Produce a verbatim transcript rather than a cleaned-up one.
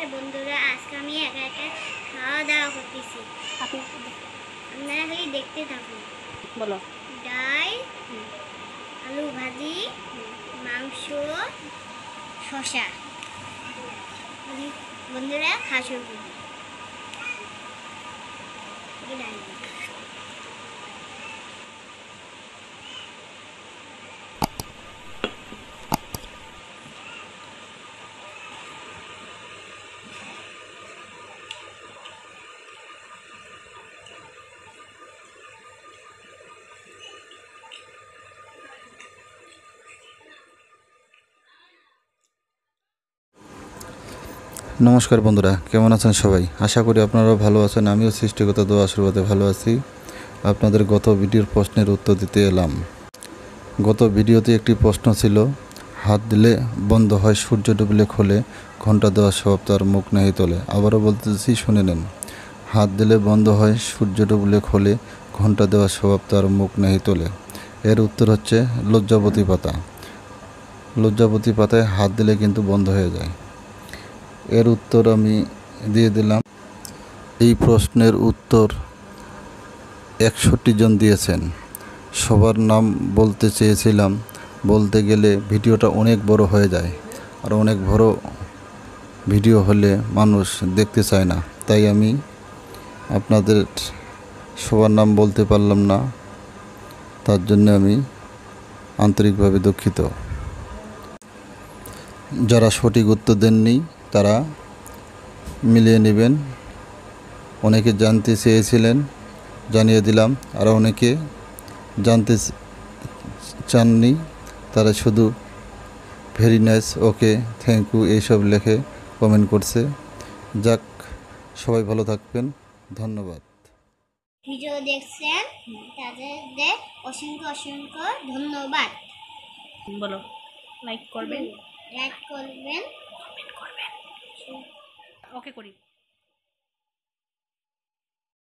বন্ধুরা, আজকে আমি একা একা খাওয়া দাওয়া করতেছি। আপনারা খালি দেখতে থাকুন। বলো। ডাল, আলু ভাজি, মাংস, শসা। বন্ধুরা খাওয়া শুরু করুন। নমস্কার বন্ধুরা, কেমন আছেন সবাই? আশা করি আপনারাও ভালো আছেন। আমিও সৃষ্টিগত দোয়া আশীর্বাদে ভালো আছি। আপনাদের গত ভিডিওর প্রশ্নের উত্তর দিতে এলাম। গত ভিডিওতে একটি প্রশ্ন ছিল, হাত দিলে বন্ধ হয়, সূর্য ডুবলে খোলে, ঘন্টা দেওয়া স্বভাব তার মুখ নেই তোলে। আবারও বলতেছি, শুনে নেন। হাত দিলে বন্ধ হয়, সূর্য ডুবলে খোলে, ঘন্টা দেওয়া স্বভাব তার মুখ নেই তোলে। এর উত্তর হচ্ছে লজ্জাবতী পাতা। লজ্জাবতী পাতায় হাত দিলে কিন্তু বন্ধ হয়ে যায়। এর উত্তর আমি দিয়ে দিলাম। এই প্রশ্নের উত্তর একষট্টি জন দিয়েছেন। সবার নাম বলতে চেয়েছিলাম, বলতে গেলে ভিডিওটা অনেক বড় হয়ে যায়, আর অনেক বড় ভিডিও হলে মানুষ দেখতে চায় না, তাই আমি আপনাদের সবার নাম বলতে পারলাম না। তার জন্য আমি আন্তরিকভাবে দুঃখিত। যারা সঠিক উত্তর দেননি তারা মিলিয়ে নেবেন। অনেকে জানতে চেয়েছিলেন, জানিয়ে দিলাম। আর অনেকে জানতে চাননি, তারা শুধু very nice, okay, thank you এইসব লেখে কমেন্ট করছে। যাক, সবাই ভালো থাকবেন, ধন্যবাদ। ভিডিও দেখছেন তাদের অসংখ্য অসংখ্য ধন্যবাদ। বলো। লাইক করবেন, লাইক করবেন, কমেন্ট করবেন। ওকে করি।